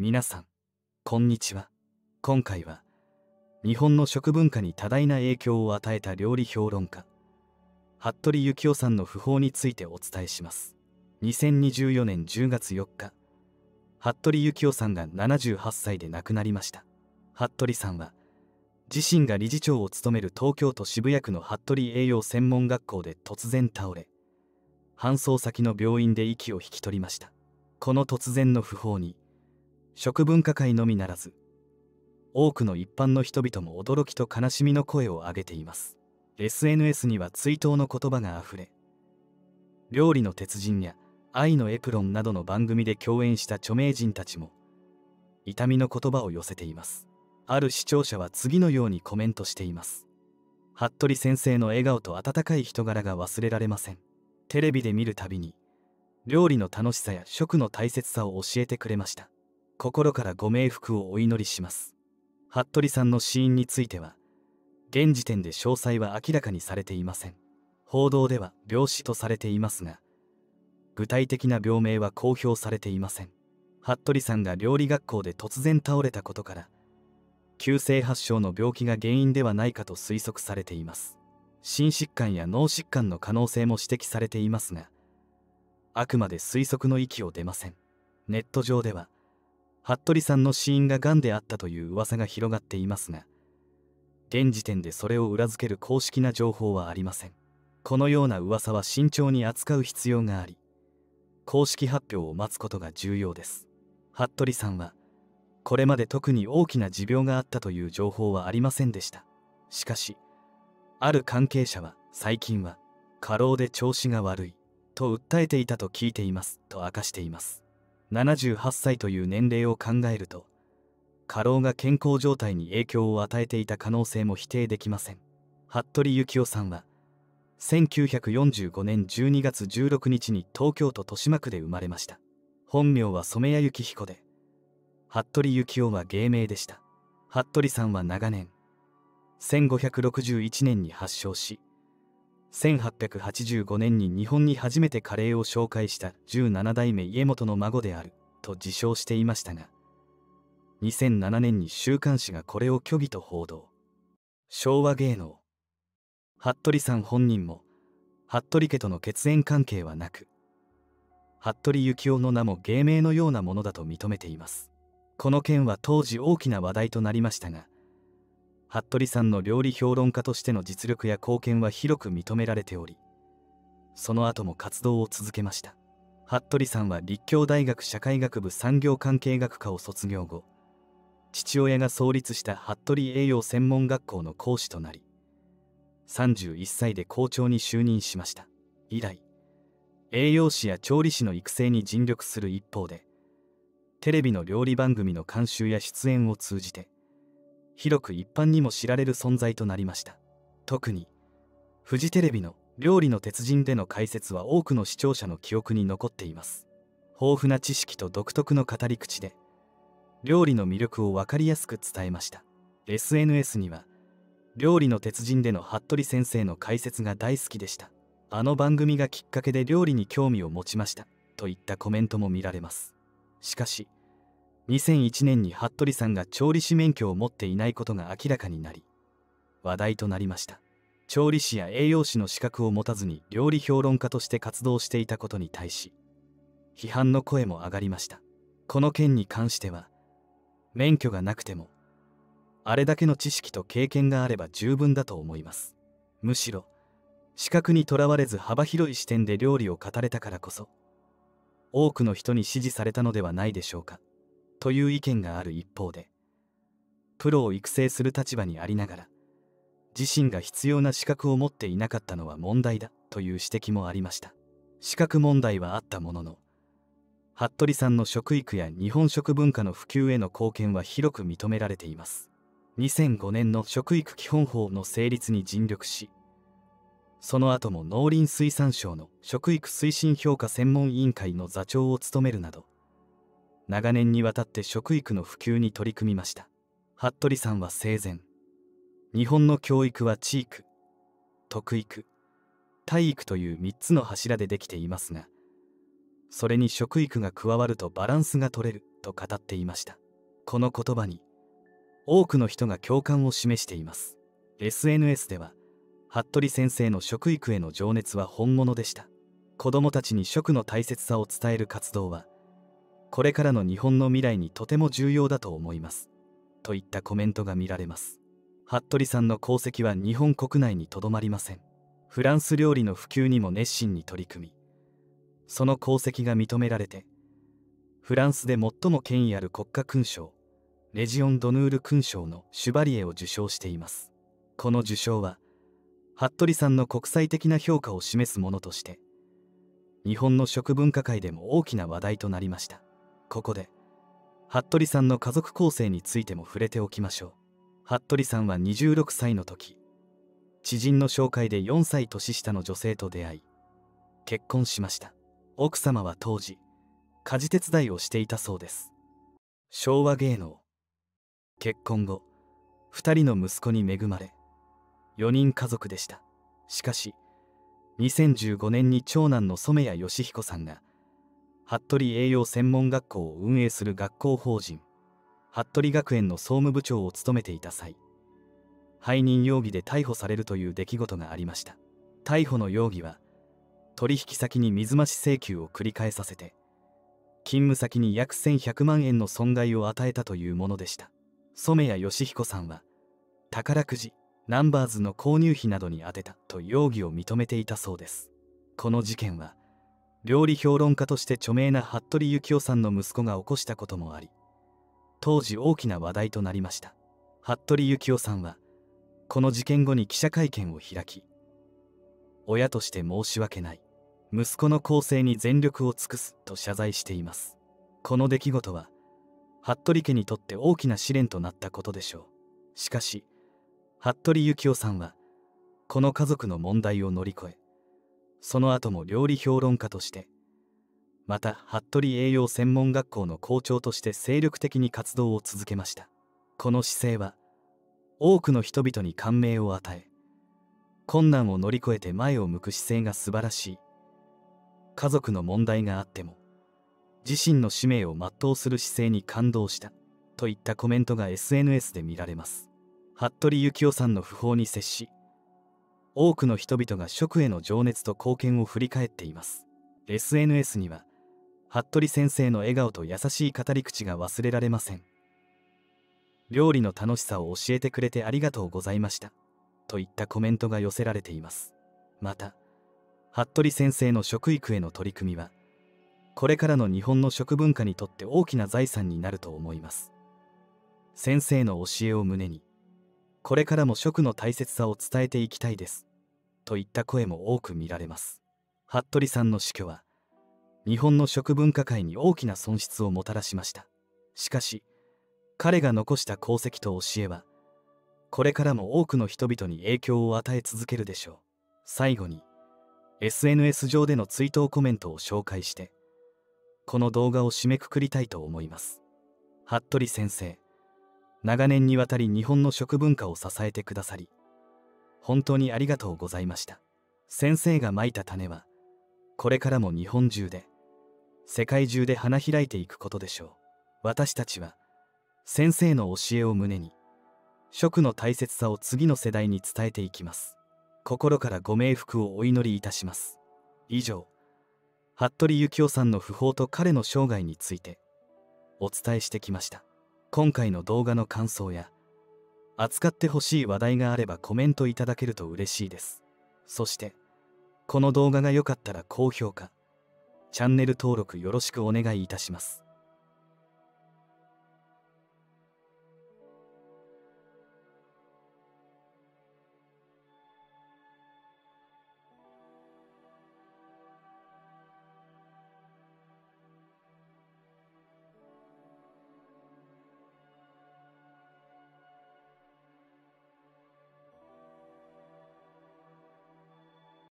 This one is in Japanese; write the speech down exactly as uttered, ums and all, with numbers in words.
皆さん、こんにちは。今回は、日本の食文化に多大な影響を与えた料理評論家、服部幸男さんの訃報についてお伝えします。にせんにじゅうよねんじゅうがつよっか、服部幸男さんがななじゅうはっさいで亡くなりました。服部さんは、自身が理事長を務める東京都渋谷区の服部栄養専門学校で突然倒れ、搬送先の病院で息を引き取りました。この突然の訃報に、食文化界のみならず、多くの一般の人々も驚きと悲しみの声を上げています。エスエヌエス には追悼の言葉があふれ、料理の鉄人や愛のエプロンなどの番組で共演した著名人たちも、痛みの言葉を寄せています。ある視聴者は次のようにコメントしています。服部先生の笑顔と温かい人柄が忘れられません。テレビで見るたびに、料理の楽しさや食の大切さを教えてくれました。心からご冥福をお祈りします。服部さんの死因については、現時点で詳細は明らかにされていません。報道では病死とされていますが、具体的な病名は公表されていません。服部さんが料理学校で突然倒れたことから、急性発症の病気が原因ではないかと推測されています。心疾患や脳疾患の可能性も指摘されていますが、あくまで推測の域を出ません。ネット上では、服部さんの死因ががんであったという噂が広がっていますが、現時点でそれを裏付ける公式な情報はありません。このような噂は慎重に扱う必要があり、公式発表を待つことが重要です。服部さんは、これまで特に大きな持病があったという情報はありませんでした。しかし、ある関係者は最近は過労で調子が悪いと訴えていたと聞いていますと明かしています。ななじゅうはっさいという年齢を考えると、過労が健康状態に影響を与えていた可能性も否定できません。服部幸男さんは、せんきゅうひゃくよんじゅうごねんじゅうにがつじゅうろくにちに東京都豊島区で生まれました。本名は染谷幸彦で、服部幸男は芸名でした。服部さんは長年、せんごひゃくろくじゅういちねんに発症し、せんはっぴゃくはちじゅうごねんに日本に初めてカレーを紹介したじゅうななだいめ家元の孫であると自称していましたが、にせんななねんに週刊誌がこれを虚偽と報道。昭和芸能。服部さん本人も服部家との血縁関係はなく、服部幸男の名も芸名のようなものだと認めています。この件は当時大きな話題となりましたが、服部さんの料理評論家としての実力や貢献は広く認められており、その後も活動を続けました。服部さんは立教大学社会学部産業関係学科を卒業後、父親が創立した服部栄養専門学校の講師となり、さんじゅういっさいで校長に就任しました。以来、栄養士や調理師の育成に尽力する一方で、テレビの料理番組の監修や出演を通じて、広く一般にも知られる存在となりました。特に、フジテレビの料理の鉄人での解説は多くの視聴者の記憶に残っています。豊富な知識と独特の語り口で、料理の魅力を分かりやすく伝えました。エスエヌエス には、料理の鉄人での服部先生の解説が大好きでした。あの番組がきっかけで料理に興味を持ちました。といったコメントも見られます。しかし、にせんいちねんに服部さんが調理師免許を持っていないことが明らかになり、話題となりました。調理師や栄養士の資格を持たずに料理評論家として活動していたことに対し、批判の声も上がりました。この件に関しては、免許がなくても、あれだけの知識と経験があれば十分だと思います。むしろ、資格にとらわれず幅広い視点で料理を語れたからこそ、多くの人に支持されたのではないでしょうか。という意見がある一方で、プロを育成する立場にありながら、自身が必要な資格を持っていなかったのは問題だという指摘もありました。資格問題はあったものの、服部さんの食育や日本食文化の普及への貢献は広く認められています。にせんごねんの食育基本法の成立に尽力し、その後も農林水産省の食育推進評価専門委員会の座長を務めるなど、長年にわたって食育の普及に取り組みました。服部さんは生前、日本の教育は知育、徳育、体育というみっつの柱でできていますが、それに食育が加わるとバランスが取れると語っていました。この言葉に多くの人が共感を示しています。 エスエヌエス では服部先生の食育への情熱は本物でした。子どもたちに食の大切さを伝える活動はこれからの日本の未来にとても重要だと思いますといったコメントが見られます。服部さんの功績は日本国内にとどまりません。フランス料理の普及にも熱心に取り組み、その功績が認められてフランスで最も権威ある国家勲章レジオン・ドヌール勲章のシュバリエを受章しています。この受章は服部さんの国際的な評価を示すものとして日本の食文化界でも大きな話題となりました。ここで服部さんの家族構成についても触れておきましょう。服部さんはにじゅうろくさいの時、知人の紹介でよんさい年下の女性と出会い結婚しました。奥様は当時家事手伝いをしていたそうです。昭和芸能。結婚後ふたりの息子に恵まれよにん家族でした。しかしにせんじゅうごねんに長男の染谷義彦さんが服部栄養専門学校を運営する学校法人服部学園の総務部長を務めていた際、背任容疑で逮捕されるという出来事がありました。逮捕の容疑は取引先に水増し請求を繰り返させて勤務先に約せんひゃくまんえんの損害を与えたというものでした。染谷義彦さんは宝くじナンバーズの購入費などに充てたと容疑を認めていたそうです。この事件は料理評論家として著名な服部幸男さんの息子が起こしたこともあり、当時大きな話題となりました。服部幸男さんはこの事件後に記者会見を開き、親として申し訳ない、息子の更生に全力を尽くすと謝罪しています。この出来事は服部家にとって大きな試練となったことでしょう。しかし服部幸男さんはこの家族の問題を乗り越え、その後も料理評論家として、また服部栄養専門学校の校長として精力的に活動を続けました。この姿勢は多くの人々に感銘を与え、困難を乗り越えて前を向く姿勢が素晴らしい、家族の問題があっても自身の使命を全うする姿勢に感動したといったコメントが エスエヌエス で見られます。服部幸男さんの訃報に接し、多くの人々が食への情熱と貢献を振り返っています。 エスエヌエス には服部先生の笑顔と優しい語り口が忘れられません。料理の楽しさを教えてくれてありがとうございましたといったコメントが寄せられています。また服部先生の食育への取り組みはこれからの日本の食文化にとって大きな財産になると思います。先生の教えを胸にこれからも食の大切さを伝えていきたいですといった声も多く見られます。服部さんの死去は日本の食文化界に大きな損失をもたらしました。しかし彼が残した功績と教えはこれからも多くの人々に影響を与え続けるでしょう。最後に エスエヌエス 上での追悼コメントを紹介してこの動画を締めくくりたいと思います。服部先生、長年にわたり日本の食文化を支えてくださり本当にありがとうございました。先生がまいた種はこれからも日本中で世界中で花開いていくことでしょう。私たちは先生の教えを胸に食の大切さを次の世代に伝えていきます。心からご冥福をお祈りいたします。以上、服部幸男さんの訃報と彼の生涯についてお伝えしてきました。今回の動画の感想や扱ってほしい話題があればコメントいただけると嬉しいです。そしてこの動画が良かったら高評価、チャンネル登録よろしくお願いいたします。